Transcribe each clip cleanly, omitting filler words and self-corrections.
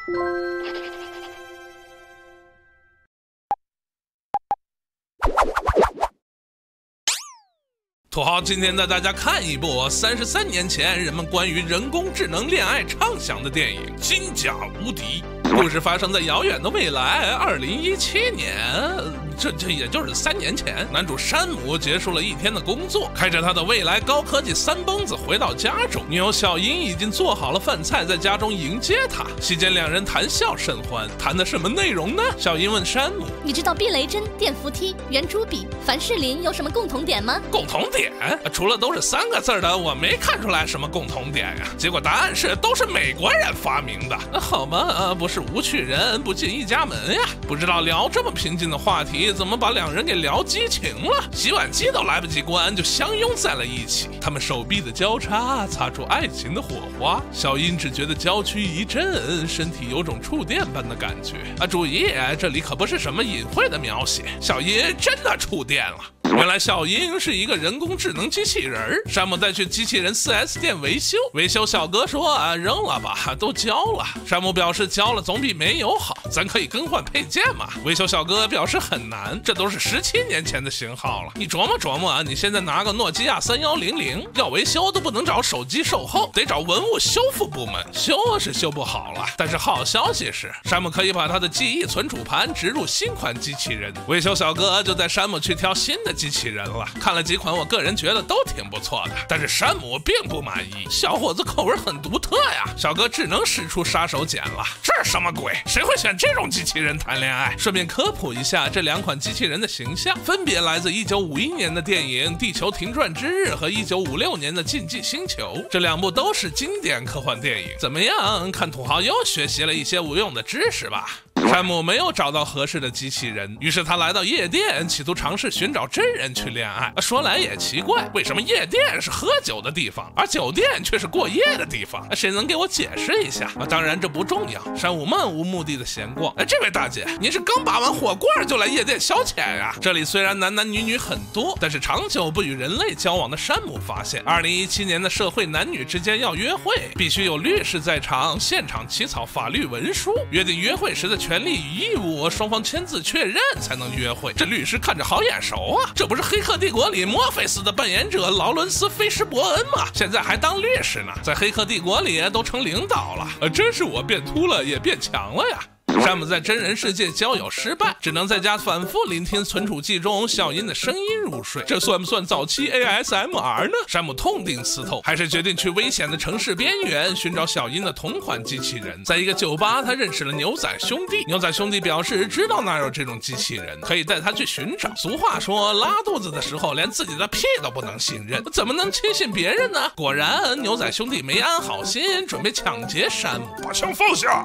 土豪今天带大家看一部33年前人们关于人工智能恋爱畅想的电影《金甲无敌》。故事发生在遥远的未来，2017年，这也就是3年前，男主山姆结束了一天的工作，开着他的未来高科技三蹦子回到家中，女友小英已经做好了饭菜，在家中迎接他。席间两人谈笑甚欢，谈的什么内容呢？小英问山姆：“ 你知道避雷针、电扶梯、圆珠笔、凡士林有什么共同点吗？” 共同点？除了都是3个字的，我没看出来什么共同点呀。结果答案是都是美国人发明的。好吧，不是无趣人不进一家门呀。不知道聊这么平静的话题，怎么把两人给聊激情了？洗碗机都来不及关，就相拥在了一起。他们手臂的交叉擦出爱情的火花。小英只觉得娇躯一震，身体有种触电般的感觉。注意，这里可不是什么隐晦的描写，小英真的触电了。原来小英是一个人工智能机器人，山姆带去机器人 4S 店维修，维修小哥说扔了吧，都交了。山姆表示交了总比没有好，咱可以更换配件嘛。维修小哥表示很难，这都是17年前的型号了，你琢磨琢磨你现在拿个诺基亚3100，要维修都不能找手机售后，得找文物修复部门，修是修不好了。但是好消息是，山姆可以把他的记忆存储盘植入新款机器人，维修小哥就带山姆去挑新的机器人了。看了几款，我个人觉得都挺不错的，但是山姆并不满意，小伙子口味很独特呀。小哥只能使出杀手锏了，这是什么鬼？谁会选这种机器人谈恋爱？顺便科普一下，这2款机器人的形象分别来自1951年的电影《地球停转之日》和1956年的《禁忌星球》，这2部都是经典科幻电影。怎么样？看土豪又学习了一些无用的知识吧。山姆没有找到合适的机器人，于是他来到夜店，企图尝试寻找真人去恋爱。说来也奇怪，为什么夜店是喝酒的地方，而酒店却是过夜的地方？谁能给我解释一下？当然这不重要。山姆漫无目的的闲逛。这位大姐，您是刚拔完火罐就来夜店消遣呀？这里虽然男男女女很多，但是长久不与人类交往的山姆发现，2017年的社会男女之间要约会，必须有律师在场，现场起草法律文书，约定约会时的权利与义务，双方签字确认才能约会。这律师看着好眼熟啊，这不是《黑客帝国》里墨菲斯的扮演者劳伦斯·菲什伯恩吗？现在还当律师呢，在《黑客帝国》里都成领导了。真是我变秃了也变强了呀。山姆在真人世界交友失败，只能在家反复聆听存储器中小英的声音入睡。这算不算早期 ASMR 呢？山姆痛定思痛，还是决定去危险的城市边缘寻找小英的同款机器人。在一个酒吧，他认识了牛仔兄弟。牛仔兄弟表示知道哪有这种机器人，可以带他去寻找。俗话说，拉肚子的时候连自己的屁都不能信任，怎么能轻信别人呢？果然，牛仔兄弟没安好心，准备抢劫山姆。 把枪放下！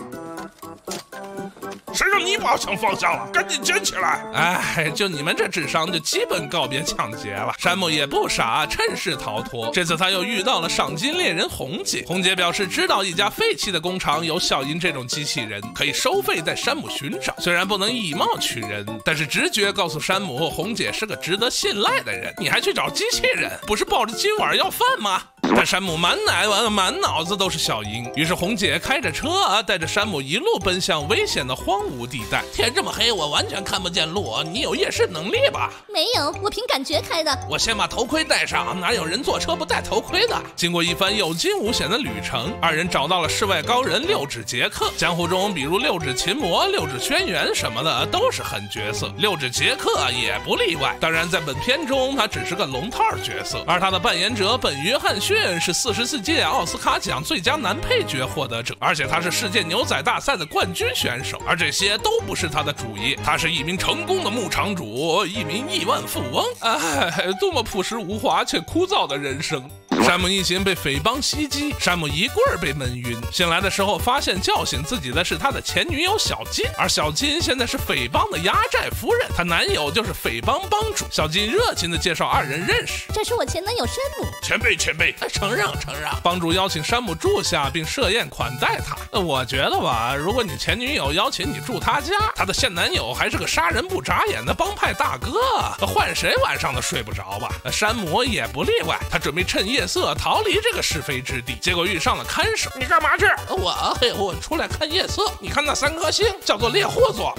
谁让你把枪放下了？赶紧捡起来！ 就你们这智商，就基本告别抢劫了。山姆也不傻，趁势逃脱。这次他又遇到了赏金猎人红姐。红姐表示知道一家废弃的工厂有小英这种机器人，可以收费带山姆寻找。虽然不能以貌取人，但是直觉告诉山姆，红姐是个值得信赖的人。你还去找机器人，不是抱着金碗要饭吗？但山姆满脑子都是小英，于是红姐开着车带着山姆一路奔向危险的荒芜地带。天这么黑，我完全看不见路，你有夜视能力吧？ 没有，我凭感觉开的。 我先把头盔戴上，哪有人坐车不戴头盔的？经过一番有惊无险的旅程，二人找到了世外高人六指杰克。江湖中比如六指琴魔、六指轩辕什么的都是狠角色，六指杰克也不例外。当然在本片中他只是个龙套角色，而他的扮演者本·约翰逊是44届奥斯卡奖最佳男配角获得者，而且他是世界牛仔大赛的冠军选手。而这些都不是他的主业，他是一名成功的牧场主，一名亿万富翁。多么朴实无华且枯燥的人生。山姆一行被匪帮袭击，山姆一棍儿被闷晕。醒来的时候，发现叫醒自己的是他的前女友小金，而小金现在是匪帮的压寨夫人，她男友就是匪帮帮主。小金热情地介绍二人认识， 这是我前男友山姆。 前辈， 承让。帮主邀请山姆住下，并设宴款待他。我觉得吧，如果你前女友邀请你住他家，他的现男友还是个杀人不眨眼的帮派大哥，换谁晚上都睡不着吧？山姆也不例外，他准备趁夜色逃离这个是非之地，结果遇上了看守。 你干嘛去？ 我出来看夜色。你看那3颗星，叫做猎户座。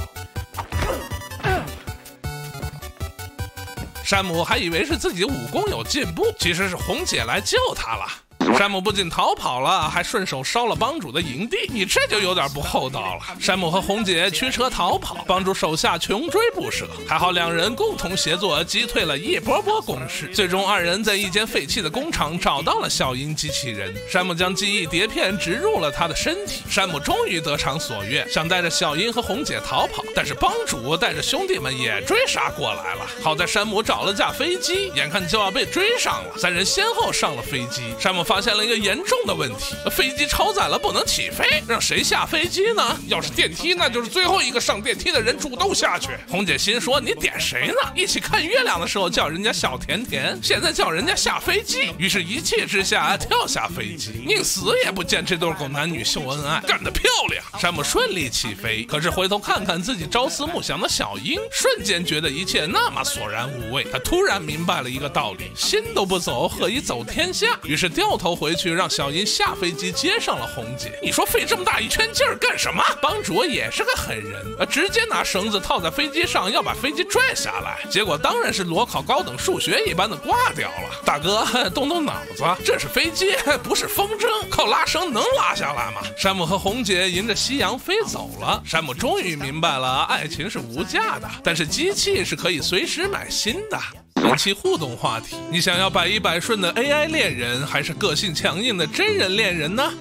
山姆还以为是自己武功有进步，其实是红姐来救他了。山姆不仅逃跑了，还顺手烧了帮主的营地，你这就有点不厚道了。山姆和红姐驱车逃跑，帮主手下穷追不舍，还好2人共同协作，击退了一波波攻势。最终2人在一间废弃的工厂找到了小鹰机器人，山姆将记忆碟片植入了他的身体。山姆终于得偿所愿，想带着小鹰和红姐逃跑，但是帮主带着兄弟们也追杀过来了。好在山姆找了架飞机，眼看就要被追上了，3人先后上了飞机。山姆发现了一个严重的问题，飞机超载了，不能起飞，让谁下飞机呢？要是电梯，那就是最后一个上电梯的人主动下去。红姐心说，你点谁呢？一起看月亮的时候叫人家小甜甜，现在叫人家下飞机，于是一气之下跳下飞机，宁死也不见这对狗男女秀恩爱，干得漂亮。山姆顺利起飞，可是回头看看自己朝思暮想的小鹰，瞬间觉得一切那么索然无味。他突然明白了一个道理，心都不走，何以走天下？于是掉头回去，让小鹰下飞机接上了红姐。你说费这么大一圈劲儿干什么？帮主也是个狠人，直接拿绳子套在飞机上，要把飞机拽下来，结果当然是裸考高等数学一般的挂掉了。大哥，动动脑子，这是飞机，不是风筝，靠拉绳能拉下来吗？山姆和红姐迎着夕阳飞走了。山姆终于明白了，爱情是无价的，但是机器是可以随时买新的。本期互动话题，你想要百依百顺的 AI 恋人，还是个性强硬的真人恋人呢？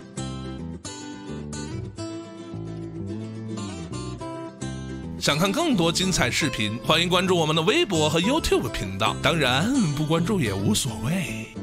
想看更多精彩视频，欢迎关注我们的微博和 YouTube 频道，当然不关注也无所谓。